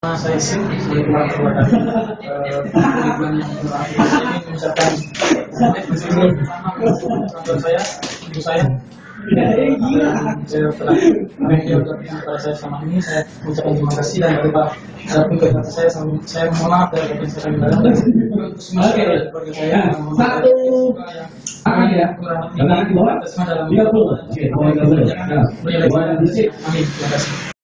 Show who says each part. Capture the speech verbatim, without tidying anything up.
Speaker 1: Saya sih sebagai keluarga yang mengucapkan kantor saya, ibu saya, saya telah menjawab kepada saya selama ini. Saya mengucapkan terima kasih dan berupa adapun kata saya, saya mohon maaf dari apa yang saya dalam semua keluarga saya.
Speaker 2: Satu, tangan ya, tangan di bawah,
Speaker 1: Semua dalam
Speaker 2: tiga puluh. Oke, boleh boleh.
Speaker 1: Amin. Terima kasih.